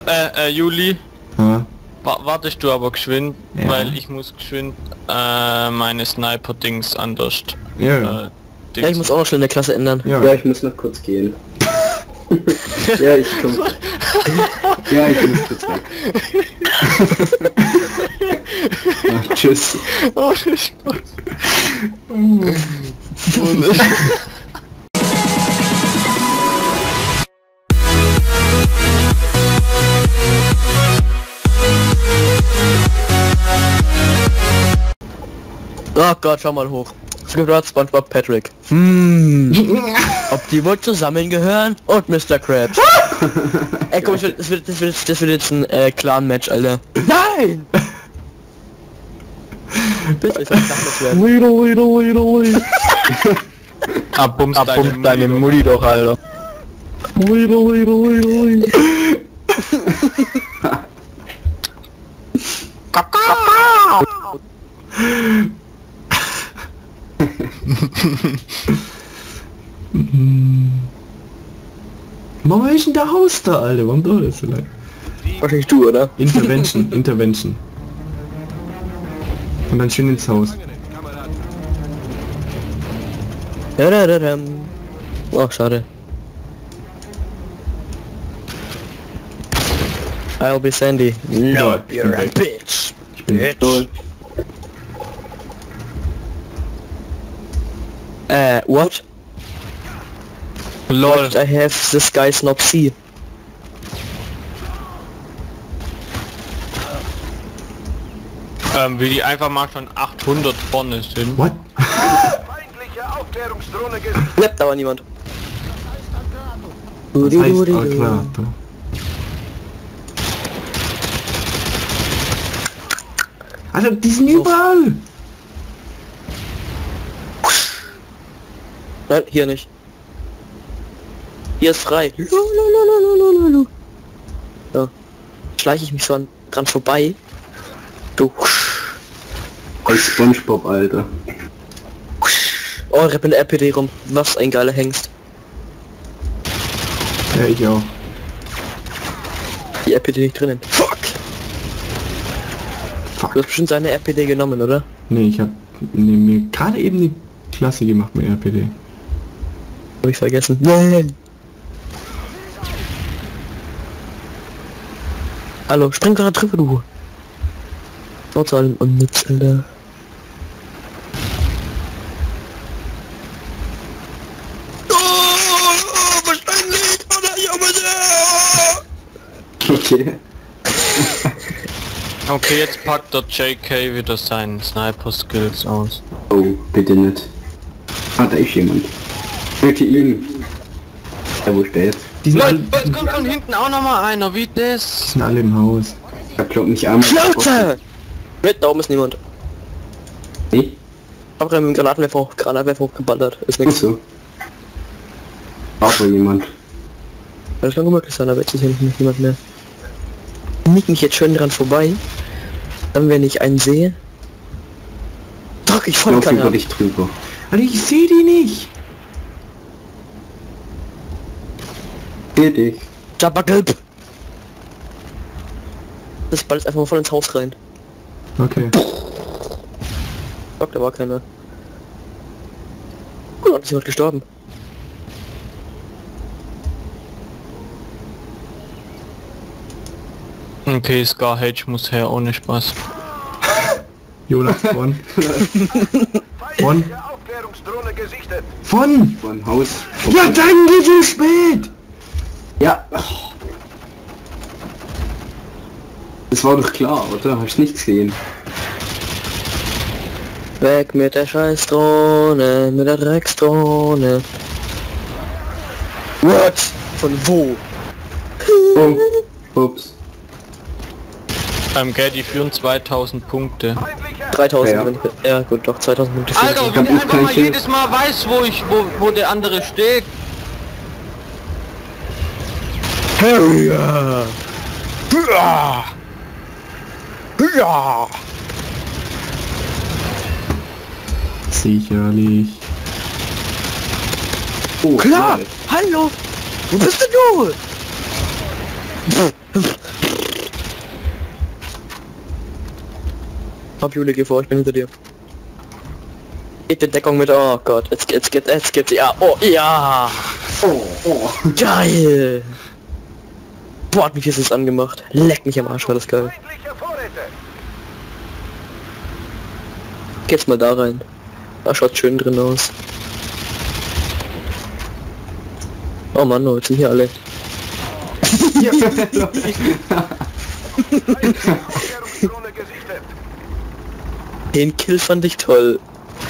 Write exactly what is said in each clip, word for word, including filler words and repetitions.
Äh, äh, Juli. Ja. Wa wartest du aber geschwind, Ja. weil ich muss geschwind äh, meine Sniper-Dings anders. Ja, ja. Äh, Ja, ich muss auch noch schnell eine Klasse ändern. Ja. Ja, ich muss noch kurz gehen. Ja, ich komm. Ja, ich muss kurz weg. Ach, tschüss. Oh, Spaß. Oh Gott, schau mal hoch. Es gehört SpongeBob Patrick. Hm. Ob die wohl zusammengehören? Und Mister Krabs. Ey komm, ich will, das, wird, das, wird, das wird jetzt ein äh, Clan-Match, Alter. Nein! Bitte, ich soll das werden. Lido, Lido, Lido, Lido. Abbums Abpumpt deine Mutti doch, Alter. Lido, Lido, Lido, Lido. Warum ist denn der Haus da, Alter? Warum dauert das so lange? Wahrscheinlich du, oder? Intervention, Intervention. Und dann schön ins Haus. Dadadadam. Oh, schade. I'll be Sandy. No, Ja, ich you're bin a weg. bitch. Ich bin Bitch. Äh, what? Lol. What I have this guy's not see. Ähm, wie die einfach mal schon achthundert vorne sind. What? Yep, da war niemand. Das heißt Alclato. Alter, die sind überall! Nein, hier nicht. Hier ist frei. Lululululululu. So. Schleiche ich mich so an, dran vorbei. Du. Als SpongeBob, Alter. Oh, repp in der R P D rum. Was ein geiler Hengst. Ja, ich auch. Die R P D nicht drinnen. Fuck! Fuck. Du hast bestimmt seine R P D genommen, oder? Nee, ich hab nee, mir gerade eben die Klasse gemacht mit R P D. Hab ich vergessen. Nein! Hallo, spring gerade drüber, du! Trotz allem unnütz, Alter. Okay. Okay, jetzt packt der J K wieder seinen Sniper-Skills aus. Oh, bitte nicht. Ah, da ist jemand. Bitte ihn. Ja, wo steht? Die sind, alle, Leute, es kommt von hinten auch noch mal einer, wie die das? sind alle im Haus. Ich hab glaub nicht einmal... Schnauze! Mit, da oben ist niemand. Nee? Hab gerade mit dem Granatenwerfer hoch, Granatenwerfer hochgeballert. Ist nix. Achso. Aber jemand. Das kann unmöglich sein, aber jetzt ist hier nicht niemand mehr. Nick mich jetzt schön dran vorbei. Dann, wenn ich einen sehe, drück ich voll Lauf über Kanal. dich drüber. Alter, ich sehe die nicht! Seh dich. Jabbagelb! Das Ball ist einfach mal voll ins Haus rein. Okay. Fuck, da war keiner. Gut, und ist jemand gestorben. Okay, Scar Hedge muss her, ohne Spaß. Jonas, von. Von. Von. Von Haus. Ja, danke, so spät! Ja. Das war doch klar, oder? Hast du nicht gesehen? Weg mit der Scheißdrohne, mit der Drecksdrohne. What? Von wo? Oh. Ups. Ähm, gell, die führen zweitausend Punkte. dreitausend. Ja. wenn ich- Ja gut, doch zweitausend Punkte. Alter, hab wie der auch einfach kein mal Schild. jedes Mal weiß, wo ich, wo, wo der andere steht. Ja. Ja. Ja. Sicherlich. Oh, Klar. nein. Hallo. Wo bist denn du? Hab Jule, geh vor, ich bin hinter dir. Geht in Deckung mit, oh Gott, jetzt, jetzt, jetzt, jetzt geht's, ja, oh, ja. Oh, oh. Geil. Boah, hat mich jetzt angemacht. Leck mich am Arsch, war das geil. Geht's mal da rein. Da schaut schön drin aus. Oh Mann, oh, jetzt sind hier alle. Den Kill fand ich toll.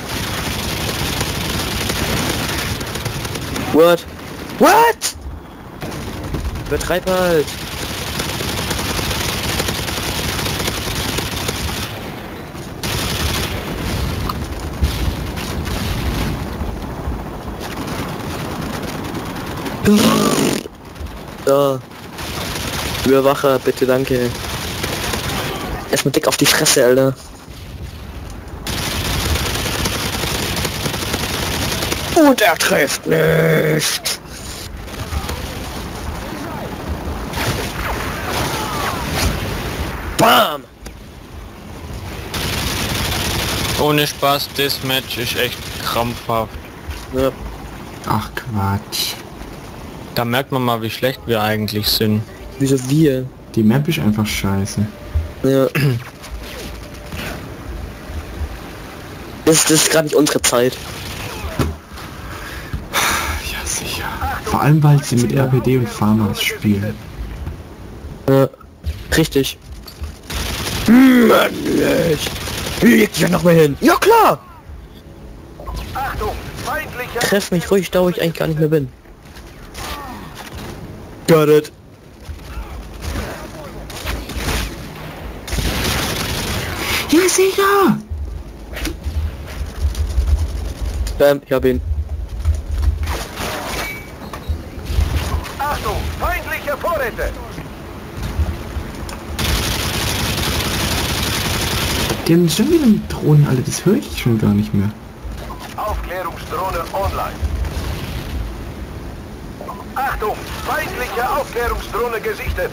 What? What? Übertreib halt. So. Überwacher, bitte, danke. Erstmal dick auf die Fresse, Alter. Und er trifft nicht. Bam! Ohne Spaß, das Match ist echt krampfhaft. Ja. Ach Quatsch. Da merkt man mal, wie schlecht wir eigentlich sind. Wieso wir? Die Map ist einfach scheiße. Ja. Das, das ist gerade nicht unsere Zeit. Ja, sicher. Vor allem, weil sie mit R P D und Farmers spielen. Ja. Richtig. Männlich! Leg dich ja noch mal hin! Ja klar! Achtung, feindlicher Treff mich ruhig, da wo ich eigentlich gar nicht mehr bin. Got it. Ja, sicher! Bam, ich hab ihn. Achtung, feindliche Vorräte! Die haben schon wieder mit Drohnen, alle, das höre ich schon gar nicht mehr. Aufklärungsdrohne online. Achtung, feindliche Aufklärungsdrohne gesichtet.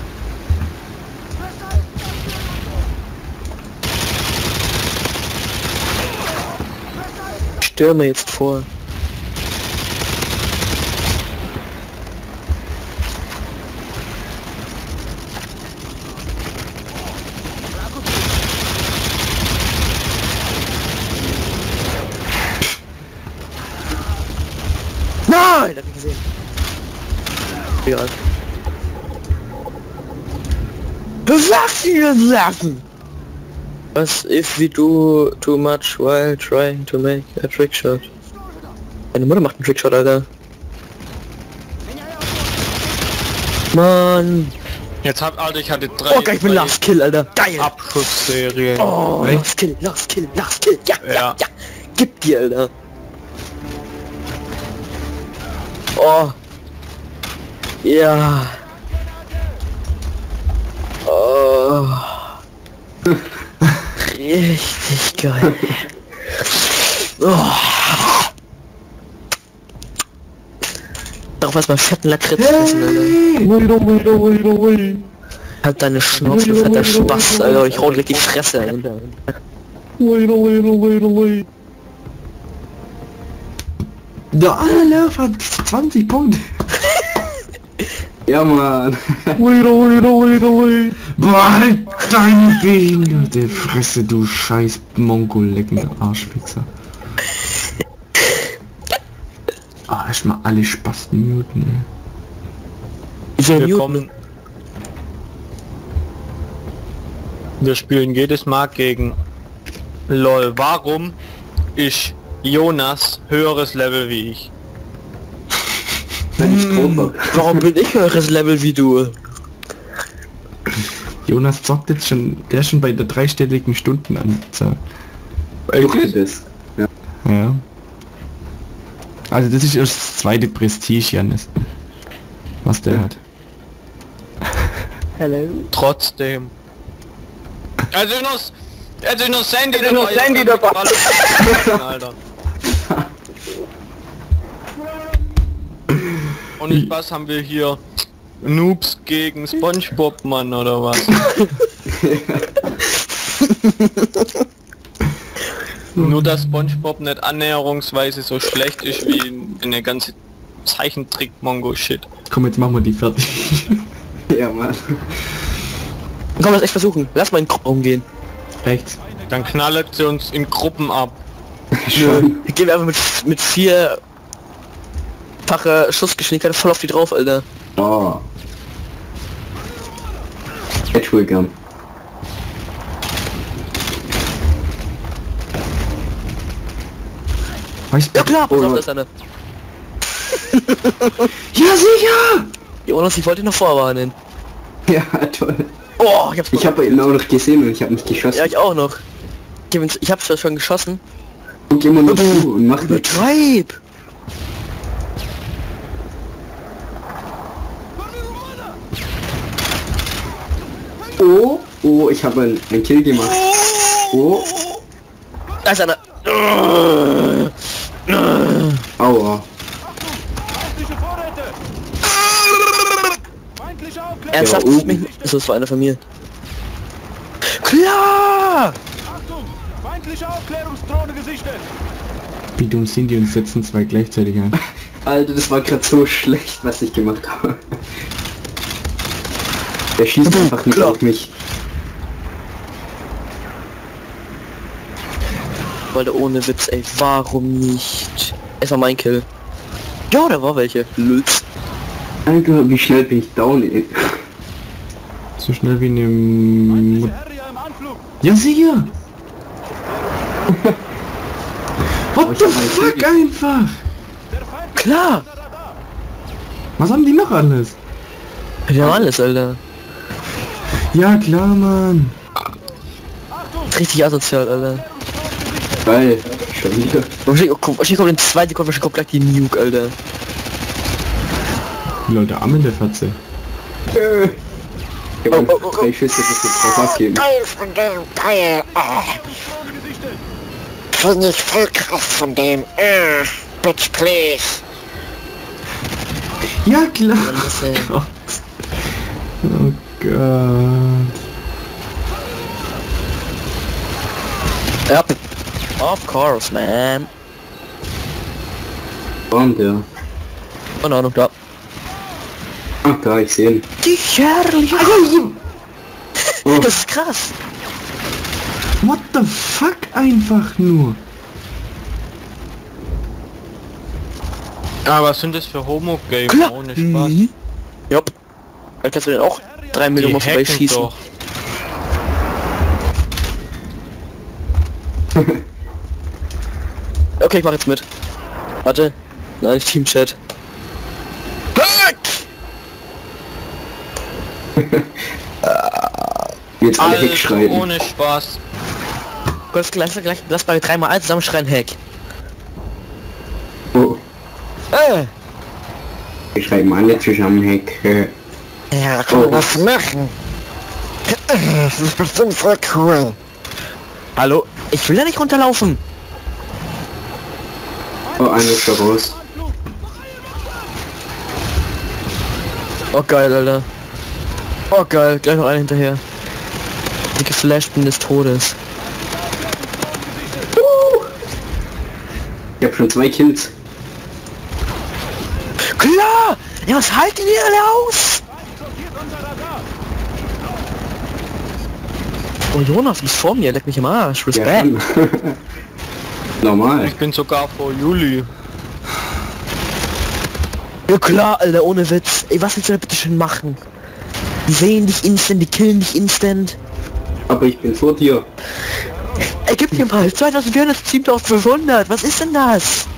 Stürme jetzt vor. Nein, hab ich gesehen. Egal. Was ihr sagen? Was if we do too much while trying to make a trick shot? Meine Mutter macht einen Trickshot, Alter. Mann. Jetzt hab, Alter, ich hatte drei, Oh, geil, ich bin drei Last Kill, Alter. Geil. Abschussserien. Oh, Echt? Last Kill, Last Kill, Last Kill. Ja, ja, Ja. ja. Gib dir, Alter. Oh. Ja. Oh. Richtig geil. Oh. Darauf erstmal fetten Lakritz essen, Alter. Halt deine Schnauze, du fetter Spaß, Alter. Ich hau dir die Fresse ein. Der Anlauf hat zwanzig Punkte. Ja, Mann. Boah, halt deine behinderte Fresse, du scheiß Mongol-leckender Arschwichser. Ah, erstmal alle Spasten muten. Wir kommen. Wir spielen jedes Mal gegen LOL. Warum ist Jonas höheres Level wie ich? Wenn ich tot war. Warum bin ich höheres Level wie du? Jonas zockt jetzt schon, der ist schon bei der dreistelligen Stundenanzahl. Okay, das. Ja. Ja. Also das ist das zweite Prestige, Janis. Was der hat. Hello. Trotzdem. Also noch, also noch Sandy Also noch Sandy dabei. Alter. Und was haben wir hier? Noobs gegen SpongeBob, Mann, oder was? Nur dass SpongeBob nicht annäherungsweise so schlecht ist wie eine ganze Zeichentrick-Mongo-Shit. Komm, jetzt machen wir die fertig. Ja, Mann. Komm, lass echt versuchen. Lass mal in Gruppen umgehen. Rechts. Dann knallt sie uns in Gruppen ab. Schon. Gehen wir einfach mit, mit vier fache Schussgeschwindigkeit voll auf die drauf, Alter. Oh. Entschuldigung. Weißt Ja klar, pass Oh, auf, ja. das ist eine. Ja, sicher! Jonas, ich wollte dich noch vorwarnen. Ja, toll. Oh, ich hab's Ich habe ihn auch noch gesehen und ich habe nicht geschossen. Ja, ich auch noch. Ich hab- Ich hab's ja schon geschossen. Guck immer nur zu und mach nichts. Übertreib! Oh, oh, ich habe einen, einen Kill gemacht. Oh, Da ist einer. aua. Feindliche Vorräte! Feindliche Aufklärung! Ernsthaft? Ja, Das, oben. mich, das war einer von mir. Klar! Achtung! Feindliche Aufklärungsdrohne gesichtet! Wie dumm sind die und setzen zwei gleichzeitig ein. Alter, das war gerade so schlecht, was ich gemacht habe. Der schießt einfach nicht Klar. auf mich. Weil der ohne Witz, ey, warum nicht? Es war mein Kill. Ja, da war welche. Lütz. Alter, wie schnell bin ich down, ey. So schnell wie eine... Mut- Harrier im Anflug! Ja, sicher! What ich the hab meinen fuck Kill. einfach? Der Feind Klar! ist Radar! Was haben die noch alles? Ja, alles, Alter. Ja, klar, Mann. Achtung! Richtig asozial, Alter. Geil, schon wieder. Wahrscheinlich kommt, wahrscheinlich kommt in zwei Sekunden, wahrscheinlich kommt gleich die Nuke, Alter. Die Leute Arm in der Fatze. Äh. Ich hab Oh, einfach oh, oh, drei Schüsse, das wird drauf abgeben. Geil von dem, geil. Ah, Drohne gesichtet! krieg ich voll Kraft von dem. Ah, bitch, please. Ja, klar. Das, äh, Gott. Oh Gott. ja. Of course, man. Und der. Keine Ahnung, da. Ach, da, ich sehe ihn. Die herrliche... Oh, Das ist krass. What the fuck einfach nur? Aber was sind das für Homo-Game? Klar. Ohne Spaß. Mhm. Jupp. Dann kannst du den auch drei Die Millionen Mal vorbei hacken schießen. doch. Okay, ich mach jetzt mit. Warte. Nein, nicht Teamchat. jetzt alle Alter, wegschreiben. ohne Spaß. Kurz, lass, gleich, lass mal dreimal eins zusammen schreien, Hack. Oh, Äh. wir schreiben alle zusammen Hack. Äh, Ja, kann man das machen. Das ist bestimmt voll cool. Hallo? Ich will da nicht runterlaufen. Oh, einer ist da raus. Oh geil, Alter. Oh geil, gleich noch einer hinterher. Die geflashten des Todes. Ich hab schon zwei Kills. Klar! Ja, was halten die alle aus? Blockiert unser Radar! Oh Jonas, du bist vor mir, leck mich im Arsch. Ja, Respekt. schon. Normal. Ich bin sogar vor Juli. Ja klar, Alter, ohne Witz. Ey, was willst du da bitte schön machen? Die sehen dich instant, die killen dich instant. Aber ich bin vor dir. Ey, gib mir mal zweitausendvierhundert, siebentausendfünfhundert, was ist denn das?